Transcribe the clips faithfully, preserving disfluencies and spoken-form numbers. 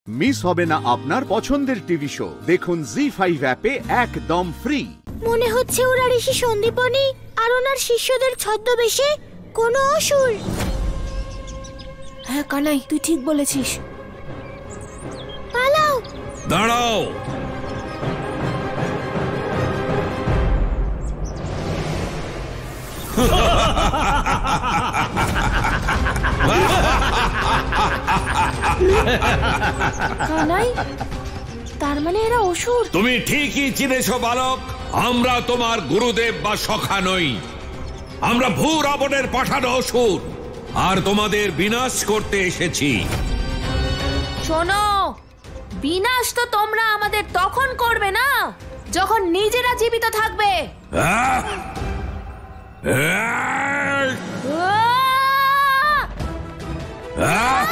Miss হবে না আপনার পছন্দের টিভি শো। দেখুন জি ফাইভ অ্যাপে একদম ফ্রি। মনে হচ্ছে ওরা ঋষি সন্দীপনী আর ওনার শিষ্যদের ছদ্মবেশে কোনো অসুর। হ্যাঁ কানাই, তুই ঠিক বলেছিস। পালাও। দাঁড়াও। কানাই, তার মানে এরা অসুর? তুমি ঠিকই চিনেছো বালক, আমরা তোমার গুরুদেব বা সখা নই। আমরা ভূ রাবণের পাঠানো অসুর, আর তোমাদের বিনাশ করতে এসেছি। শোনো, বিনাশ তো তোমরা আমাদের তখন করবে না যখন নিজেরা জীবিত থাকবে। আহ! আহ!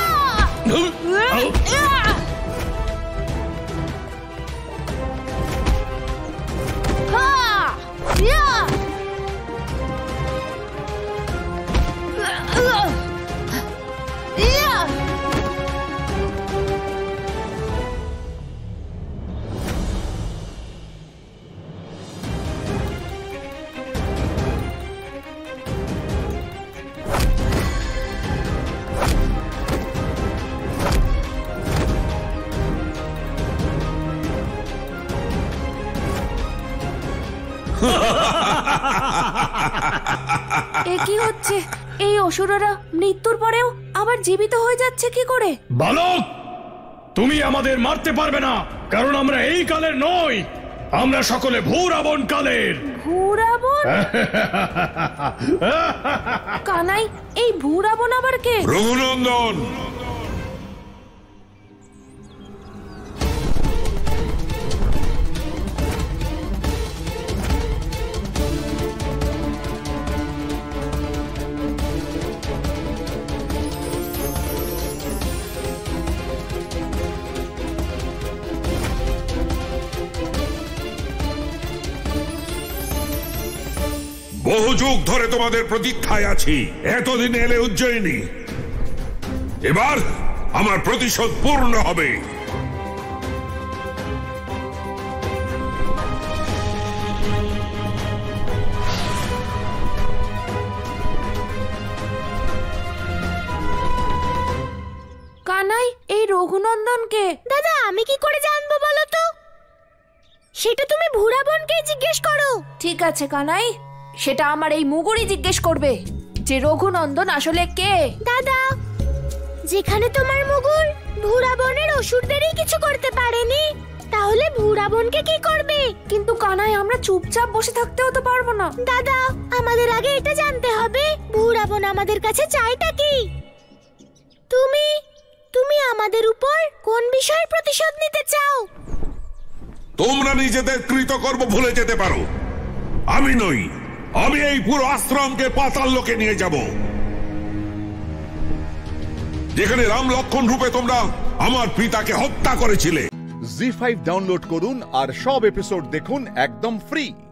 এ কি হচ্ছে? এই অসুররা মৃত্যুর পরেও আবার জীবিত হয়ে যাচ্ছে কি করে? বালক, তুমি আমাদের মারতে পারবে না, কারণ আমরা এই কালের নই। আমরা সকলে ভূ রাবণ কালের। ভূ রাবণ? কানাই, এই ভূ রাবণ আবার কে? রঘুনন্দন। বহু যুগ ধরে তোমাদের প্রতীক্ষায় আছি। এতদিন এলে উজ্জয়িনী, এবার আমার প্রতিশোধ পূর্ণ হবে। কানাই, এই রঘুনন্দনকে? দাদা, আমি কি করে জানবো বলো তো? সেটা তুমি ভূ রাবণকে জিজ্ঞেস করো। ঠিক আছে কানাই, সেটা আমার এই মুগুরি জিজ্ঞেস করবে যে রঘুনন্দন আসলে কে। দাদা, যেখানে তোমার মুগুর ভূ রাবণের অসুরদেরই কিছু করতে পারেনি, তাহলে ভূ রাবণকে কি করবে? কিন্তু কানাই, আমরা চুপচাপ বসে থাকতেও তো পারবো না। দাদা, আমাদের আগে এটা জানতে হবে ভূ রাবণ আমাদের কাছে চাইটা কি। তুমি তুমি আমাদের উপর কোন বিষয়ের প্রতিশোধ নিতে চাও? তোমরা নিজেদের কৃতকর্ম ভুলে যেতে পারো। আমি নই, আমি এই পুরো আশ্রমকে পাতাল লোকে নিয়ে যাব, যেখানে রাম লক্ষণ রূপে তোমরা আমার পিতাকে হত্যা করেছিলে। জি ফাইভ ডাউনলোড করুন আর সব এপিসোড দেখুন একদম ফ্রি।